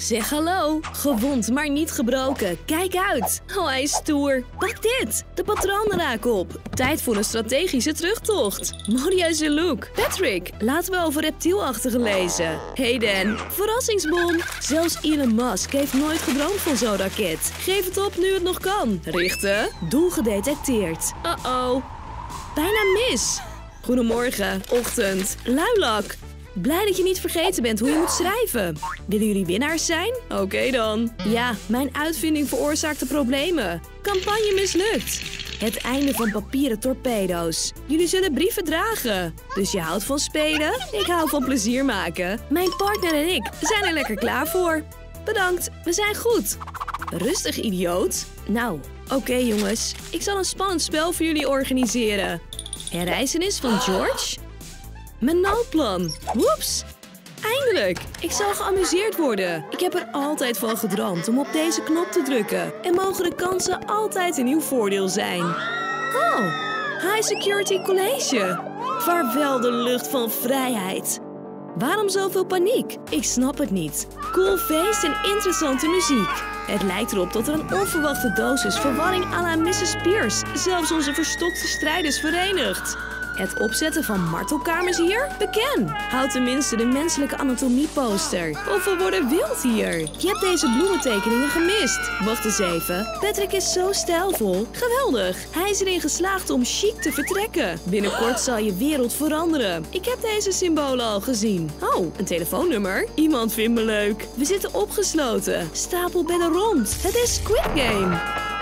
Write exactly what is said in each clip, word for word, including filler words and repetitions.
Zeg hallo. Gewond, maar niet gebroken. Kijk uit. Oh, hij is stoer. Pak dit. De patronen raken op. Tijd voor een strategische terugtocht. Modieuze look. Patrick, laten we over reptielachtigen lezen. Hey Dan, verrassingsbom. Zelfs Elon Musk heeft nooit gedroomd van zo'n raket. Geef het op nu het nog kan. Richten. Doel gedetecteerd. Uh-oh. Bijna mis. Goedemorgen. Ochtend. Luilak. Blij dat je niet vergeten bent hoe je moet schrijven. Willen jullie winnaars zijn? Oké okay dan. Ja, mijn uitvinding veroorzaakte problemen. Campagne mislukt. Het einde van papieren torpedo's. Jullie zullen brieven dragen. Dus je houdt van spelen? Ik hou van plezier maken. Mijn partner en ik zijn er lekker klaar voor. Bedankt, we zijn goed. Rustig, idioot. Nou, oké okay, jongens. Ik zal een spannend spel voor jullie organiseren. Herreizenis van George? Mijn noodplan. Woeps. Eindelijk. Ik zal geamuseerd worden. Ik heb er altijd van gedroomd om op deze knop te drukken. En mogen de kansen altijd een nieuw voordeel zijn. Oh, High Security College. Vaarwel de lucht van vrijheid. Waarom zoveel paniek? Ik snap het niet. Cool feest en interessante muziek. Het lijkt erop dat er een onverwachte dosis verwarring à la missus Pierce zelfs onze verstokte strijders verenigt. Het opzetten van martelkamers hier? Beken. Houd tenminste de menselijke anatomie poster. Of we worden wild hier. Je hebt deze bloementekeningen gemist. Wacht eens even. Patrick is zo stijlvol. Geweldig. Hij is erin geslaagd om chic te vertrekken. Binnenkort zal je wereld veranderen. Ik heb deze symbolen al gezien. Oh, een telefoonnummer? Iemand vindt me leuk. We zitten opgesloten. Stapel bedden rond. Het is Squid Game.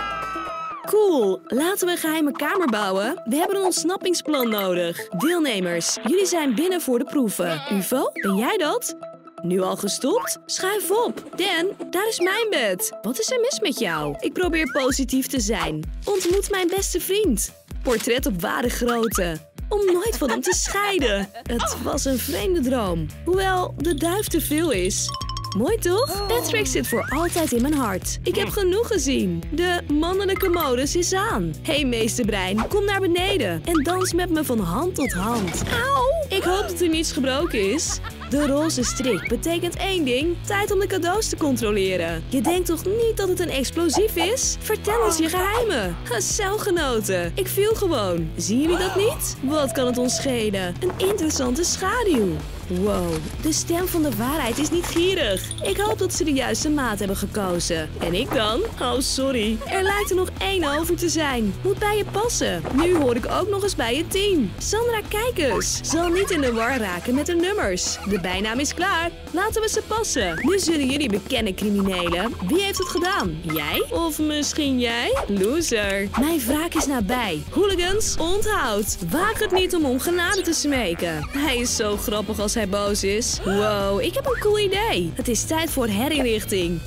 Cool, laten we een geheime kamer bouwen. We hebben een ontsnappingsplan nodig. Deelnemers, jullie zijn binnen voor de proeven. U F O, ben jij dat? Nu al gestopt? Schuif op. Dan, daar is mijn bed. Wat is er mis met jou? Ik probeer positief te zijn. Ontmoet mijn beste vriend. Portret op ware grootte. Om nooit van hem te scheiden. Het was een vreemde droom. Hoewel de duif te veel is. Mooi toch? Patrick zit voor altijd in mijn hart. Ik heb genoeg gezien. De mannelijke modus is aan. Hey meesterbrein, kom naar beneden en dans met me van hand tot hand. Auw! Ik hoop dat er niets gebroken is. De roze strik betekent één ding. Tijd om de cadeaus te controleren. Je denkt toch niet dat het een explosief is? Vertel ons je geheimen. Celgenoten. Ik viel gewoon. Zien jullie dat niet? Wat kan het ons schelen? Een interessante schaduw. Wow, de stem van de waarheid is niet gierig. Ik hoop dat ze de juiste maat hebben gekozen. En ik dan? Oh, sorry. Er lijkt er nog één over te zijn. Moet bij je passen. Nu hoor ik ook nog eens bij het team. Sandra, kijk eens. Zal niet in de war raken met de nummers. De bijnaam is klaar. Laten we ze passen. Nu zullen jullie bekennen, criminelen. Wie heeft het gedaan? Jij? Of misschien jij? Loser. Mijn wraak is nabij. Hooligans, onthoud. Waag het niet om om genade te smeken. Hij is zo grappig als hij boos is. Wow, ik heb een cool idee. Het is tijd voor herinrichting.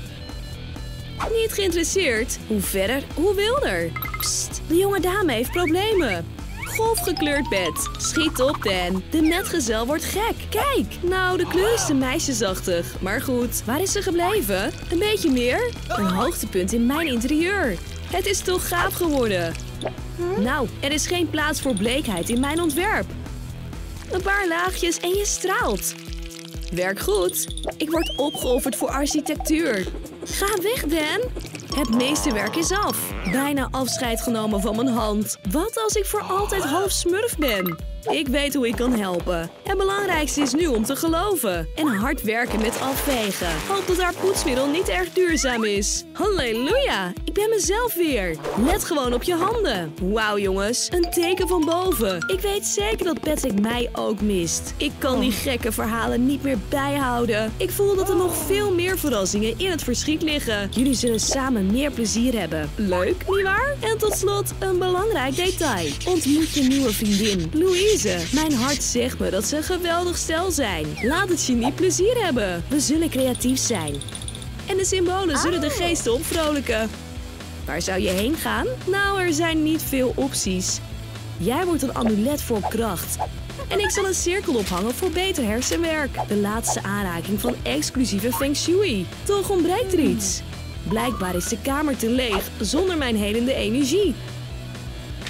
Niet geïnteresseerd? Hoe verder, hoe wilder. Psst, de jonge dame heeft problemen. Golfgekleurd bed. Schiet op, Dan. De metgezel wordt gek. Kijk, nou, de kleur is te meisjesachtig. Maar goed, waar is ze gebleven? Een beetje meer? Een hoogtepunt in mijn interieur. Het is toch gaaf geworden. Nou, er is geen plaats voor bleekheid in mijn ontwerp. Een paar laagjes en je straalt. Werk goed. Ik word opgeofferd voor architectuur. Ga weg, Dan. Het meeste werk is af. Bijna afscheid genomen van mijn hand. Wat als ik voor altijd half smurf ben? Ik weet hoe ik kan helpen. Het belangrijkste is nu om te geloven. En hard werken met afvegen. Hoop dat haar poetsmiddel niet erg duurzaam is. Halleluja! Ik ben mezelf weer. Let gewoon op je handen. Wauw jongens, een teken van boven. Ik weet zeker dat Patrick mij ook mist. Ik kan die gekke verhalen niet meer bijhouden. Ik voel dat er nog veel meer verrassingen in het verschiet liggen. Jullie zullen samen meer plezier hebben. Leuk, nietwaar? En tot slot een belangrijk detail. Ontmoet je nieuwe vriendin, Louise. Mijn hart zegt me dat ze een geweldig stel zijn. Laat het genie plezier hebben. We zullen creatief zijn. En de symbolen zullen de geesten opvrolijken. Waar zou je heen gaan? Nou, er zijn niet veel opties. Jij wordt een amulet voor kracht. En ik zal een cirkel ophangen voor beter hersenwerk. De laatste aanraking van exclusieve Feng Shui. Toch ontbreekt er iets. Blijkbaar is de kamer te leeg zonder mijn helende energie.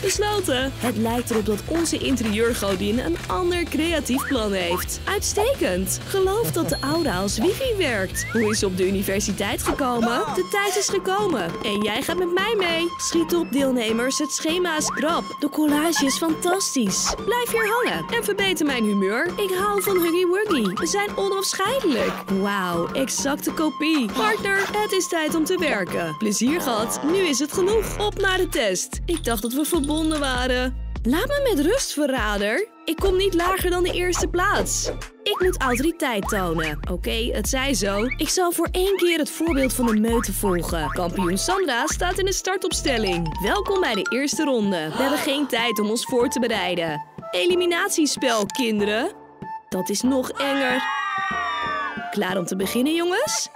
Besloten. Het lijkt erop dat onze interieurgodin een ander creatief plan heeft. Uitstekend. Geloof dat de aura als wifi werkt. Hoe is ze op de universiteit gekomen? De tijd is gekomen. En jij gaat met mij mee. Schiet op, deelnemers. Het schema is krap. De collage is fantastisch. Blijf hier hangen en verbeter mijn humeur. Ik hou van Huggy Wuggy. We zijn onafscheidelijk. Wauw, exacte kopie. Partner, het is tijd om te werken. Plezier gehad. Nu is het genoeg. Op naar de test. Ik dacht dat we verbonden waren. Laat me met rust, verrader. Ik kom niet lager dan de eerste plaats. Ik moet autoriteit tonen. Oké, okay, het zij zo. Ik zal voor één keer het voorbeeld van de meute volgen. Kampioen Sandra staat in de startopstelling. Welkom bij de eerste ronde. We hebben geen tijd om ons voor te bereiden. Eliminatiespel, kinderen. Dat is nog enger. Klaar om te beginnen, jongens?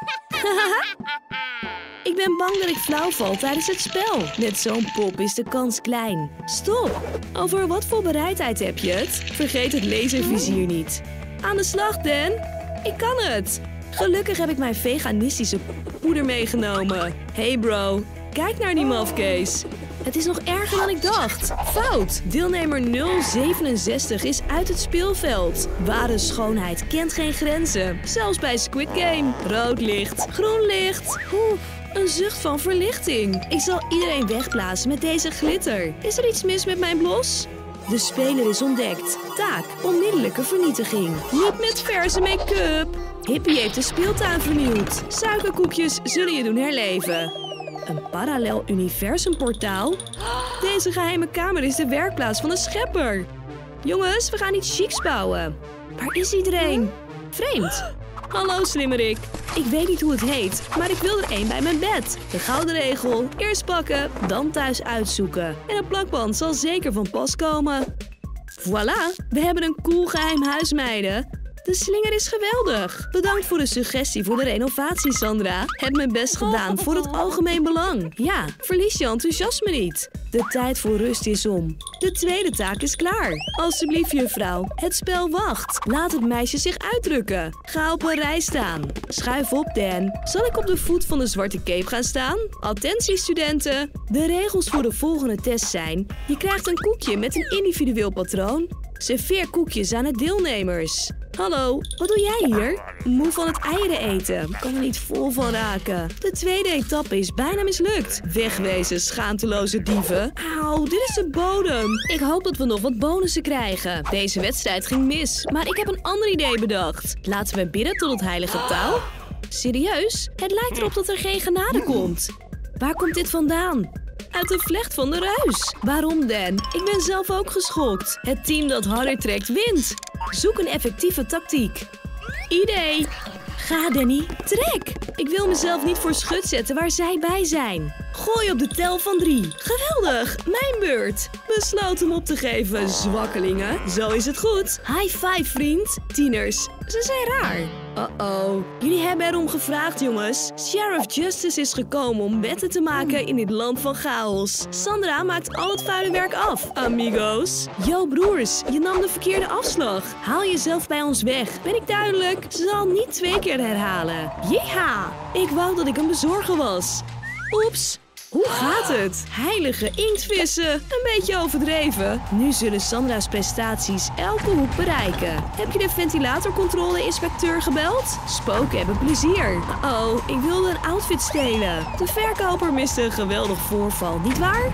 Ik ben bang dat ik flauw val tijdens het spel. Met zo'n pop is de kans klein. Stop! Over wat voor bereidheid heb je het? Vergeet het laservizier niet. Aan de slag, Dan. Ik kan het. Gelukkig heb ik mijn veganistische poeder meegenomen. Hey bro, kijk naar die mafkees. Het is nog erger dan ik dacht. Fout. Deelnemer nul zevenenzestig is uit het speelveld. Ware schoonheid kent geen grenzen. Zelfs bij Squid Game. Rood licht. Groen licht. Oeh. Een zucht van verlichting. Ik zal iedereen wegblazen met deze glitter. Is er iets mis met mijn blos? De speler is ontdekt. Taak: onmiddellijke vernietiging. Niet met verse make-up. Hippie heeft de speeltuin vernieuwd. Suikerkoekjes zullen je doen herleven. Een parallel universumportaal? Deze geheime kamer is de werkplaats van de schepper. Jongens, we gaan iets chics bouwen. Waar is iedereen? Vreemd. Hallo, slimmerik. Ik weet niet hoe het heet, maar ik wil er één bij mijn bed. De gouden regel. Eerst pakken, dan thuis uitzoeken. En een plakband zal zeker van pas komen. Voilà, we hebben een cool geheim huis, meiden. De slinger is geweldig. Bedankt voor de suggestie voor de renovatie, Sandra. Heb mijn best gedaan voor het algemeen belang. Ja, verlies je enthousiasme niet. De tijd voor rust is om. De tweede taak is klaar. Alsjeblieft, juffrouw. Het spel wacht. Laat het meisje zich uitdrukken. Ga op een rij staan. Schuif op, Dan. Zal ik op de voet van de zwarte cape gaan staan? Attentie, studenten. De regels voor de volgende test zijn: je krijgt een koekje met een individueel patroon. Serveer koekjes aan de deelnemers. Hallo, wat doe jij hier? Moe van het eieren eten. Kan er niet vol van raken. De tweede etappe is bijna mislukt. Wegwezen, schaamteloze dieven. Auw, dit is de bodem. Ik hoop dat we nog wat bonussen krijgen. Deze wedstrijd ging mis, maar ik heb een ander idee bedacht. Laten we bidden tot het heilige touw. Serieus? Het lijkt erop dat er geen genade komt. Waar komt dit vandaan? Uit de vlecht van de ruis. Waarom, Dan? Ik ben zelf ook geschokt. Het team dat harder trekt, wint. Zoek een effectieve tactiek. Idee. Ga, Danny. Trek. Ik wil mezelf niet voor schut zetten waar zij bij zijn. Gooi op de tel van drie. Geweldig. Mijn beurt. Besloot hem op te geven, zwakkelingen. Zo is het goed. High five, vriend. Tieners. Ze zijn raar. Uh-oh. Jullie hebben erom gevraagd, jongens. Sheriff Justice is gekomen om wetten te maken in dit land van chaos. Sandra maakt al het vuile werk af, amigos. Yo, broers. Je nam de verkeerde afslag. Haal jezelf bij ons weg. Ben ik duidelijk? Ze zal niet twee keer herhalen. Jeha! Ik wou dat ik een bezorger was. Oeps. Hoe gaat het? Heilige inktvissen. Een beetje overdreven. Nu zullen Sandra's prestaties elke hoek bereiken. Heb je de ventilatorcontrole-inspecteur gebeld? Spoken hebben plezier. Oh, ik wilde een outfit stelen. De verkoper miste een geweldig voorval, nietwaar?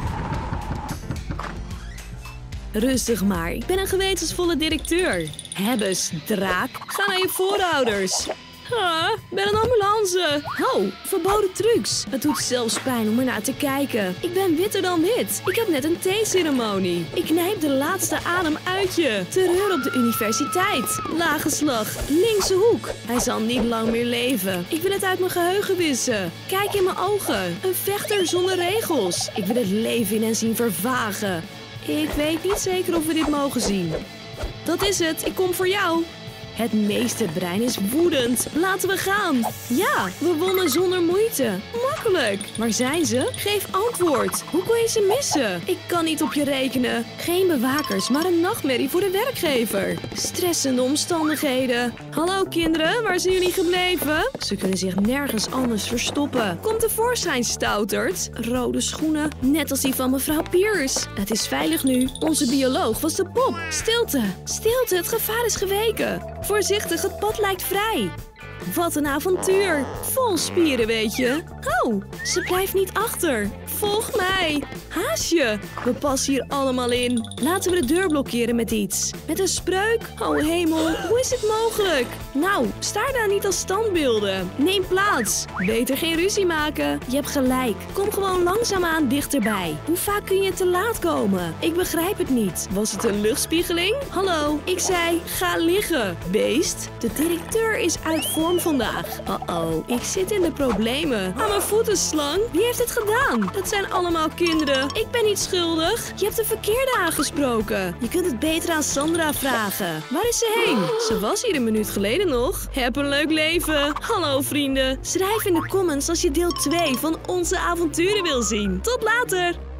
Rustig maar, ik ben een gewetensvolle directeur. Hebbes, draak. Ga naar je voorouders. Ah, ben een ambulance. Oh, verboden trucs. Het doet zelfs pijn om ernaar te kijken. Ik ben witter dan wit. Ik heb net een theeceremonie. Ik knijp de laatste adem uit je. Terreur op de universiteit. Lage slag. Linkse hoek. Hij zal niet lang meer leven. Ik wil het uit mijn geheugen wissen. Kijk in mijn ogen. Een vechter zonder regels. Ik wil het leven in en zien vervagen. Ik weet niet zeker of we dit mogen zien. Dat is het. Ik kom voor jou. Het meesterbrein is woedend. Laten we gaan. Ja, we wonnen zonder moeite. Makkelijk. Waar zijn ze? Geef antwoord. Hoe kon je ze missen? Ik kan niet op je rekenen. Geen bewakers, maar een nachtmerrie voor de werkgever. Stressende omstandigheden. Hallo kinderen, waar zijn jullie gebleven? Ze kunnen zich nergens anders verstoppen. Kom tevoorschijn, stouterd. Rode schoenen, net als die van mevrouw Pierce. Het is veilig nu. Onze bioloog was de pop. Stilte, stilte, het gevaar is geweken. Voorzichtig, het pad lijkt vrij. Wat een avontuur. Vol spieren, weet je. Oh, ze blijft niet achter. Volg mij. Haasje. We passen hier allemaal in. Laten we de deur blokkeren met iets. Met een spreuk? Oh hemel, hoe is het mogelijk? Nou, sta daar niet als standbeelden. Neem plaats. Beter geen ruzie maken. Je hebt gelijk. Kom gewoon langzaamaan dichterbij. Hoe vaak kun je te laat komen? Ik begrijp het niet. Was het een luchtspiegeling? Hallo, ik zei ga liggen. Beest. De directeur is uit vorm vandaag. Uh-oh, ik zit in de problemen. Aan mijn voeten, slang. Wie heeft het gedaan? Het zijn allemaal kinderen. Ik ben niet schuldig. Je hebt de verkeerde aangesproken. Je kunt het beter aan Sandra vragen. Waar is ze heen? Ze was hier een minuut geleden nog. Heb een leuk leven. Hallo vrienden. Schrijf in de comments als je deel twee van onze avonturen wil zien. Tot later.